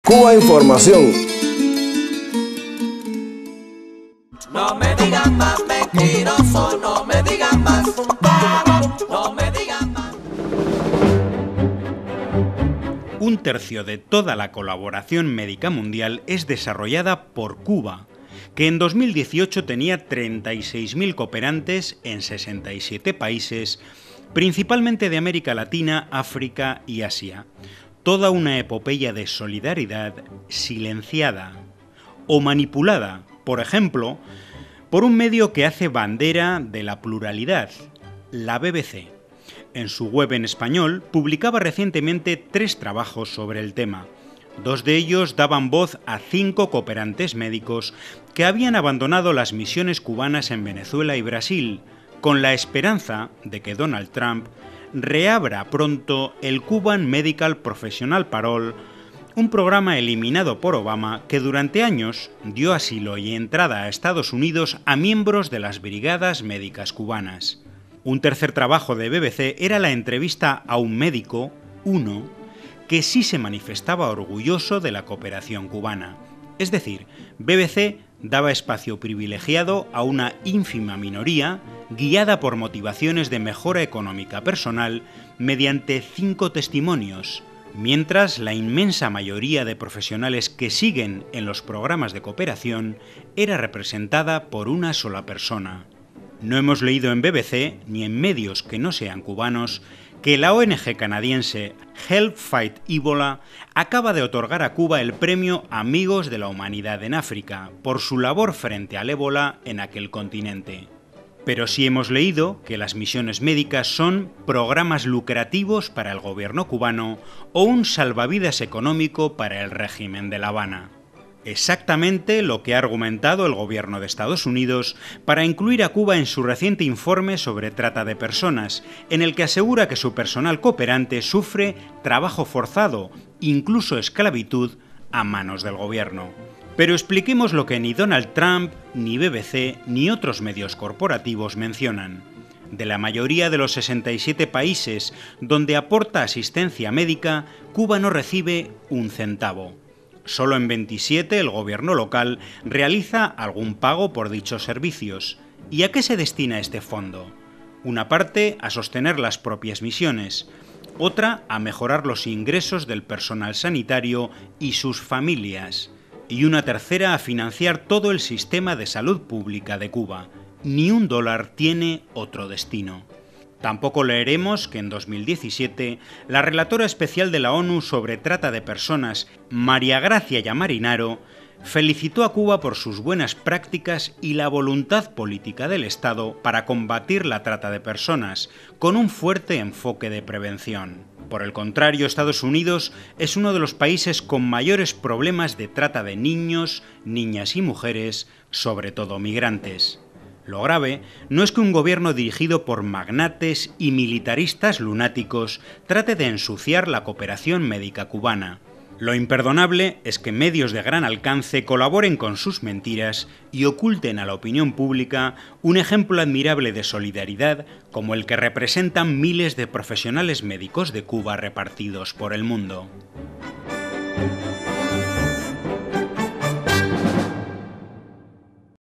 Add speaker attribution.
Speaker 1: Cuba Información.
Speaker 2: No me digan más mentiroso, no me digan más, no me digan más.
Speaker 3: Un tercio de toda la colaboración médica mundial es desarrollada por Cuba, que en 2018 tenía 36.000 cooperantes en 67 países, principalmente de América Latina, África y Asia. Toda una epopeya de solidaridad silenciada o manipulada, por ejemplo, por un medio que hace bandera de la pluralidad, la BBC. En su web en español publicaba recientemente 3 trabajos sobre el tema. 2 de ellos daban voz a 5 cooperantes médicos que habían abandonado las misiones cubanas en Venezuela y Brasil, con la esperanza de que Donald Trump reabra pronto el Cuban Medical Professional Parole, un programa eliminado por Obama que durante años dio asilo y entrada a Estados Unidos a miembros de las brigadas médicas cubanas. Un tercer trabajo de BBC era la entrevista a un médico, uno, que sí se manifestaba orgulloso de la cooperación cubana. Es decir, BBC daba espacio privilegiado a una ínfima minoría guiada por motivaciones de mejora económica personal mediante 5 testimonios, mientras la inmensa mayoría de profesionales que siguen en los programas de cooperación era representada por una sola persona. No hemos leído en BBC, ni en medios que no sean cubanos, que la ONG canadiense Help Fight Ebola acaba de otorgar a Cuba el premio Amigos de la Humanidad en África por su labor frente al ébola en aquel continente. Pero sí hemos leído que las misiones médicas son programas lucrativos para el gobierno cubano o un salvavidas económico para el régimen de La Habana. Exactamente lo que ha argumentado el gobierno de Estados Unidos para incluir a Cuba en su reciente informe sobre trata de personas, en el que asegura que su personal cooperante sufre trabajo forzado, incluso esclavitud, a manos del gobierno. Pero expliquemos lo que ni Donald Trump, ni BBC, ni otros medios corporativos mencionan. De la mayoría de los 67 países donde aporta asistencia médica, Cuba no recibe un centavo. Solo en 27 el gobierno local realiza algún pago por dichos servicios. ¿Y a qué se destina este fondo? Una parte a sostener las propias misiones, otra a mejorar los ingresos del personal sanitario y sus familias, y una tercera a financiar todo el sistema de salud pública de Cuba. Ni un dólar tiene otro destino. Tampoco leeremos que en 2017 la relatora especial de la ONU sobre trata de personas, María Gracia Yamarinaro, felicitó a Cuba por sus buenas prácticas y la voluntad política del Estado para combatir la trata de personas, con un fuerte enfoque de prevención. Por el contrario, Estados Unidos es uno de los países con mayores problemas de trata de niños, niñas y mujeres, sobre todo migrantes. Lo grave no es que un gobierno dirigido por magnates y militaristas lunáticos trate de ensuciar la cooperación médica cubana. Lo imperdonable es que medios de gran alcance colaboren con sus mentiras y oculten a la opinión pública un ejemplo admirable de solidaridad como el que representan miles de profesionales médicos de Cuba repartidos por el mundo.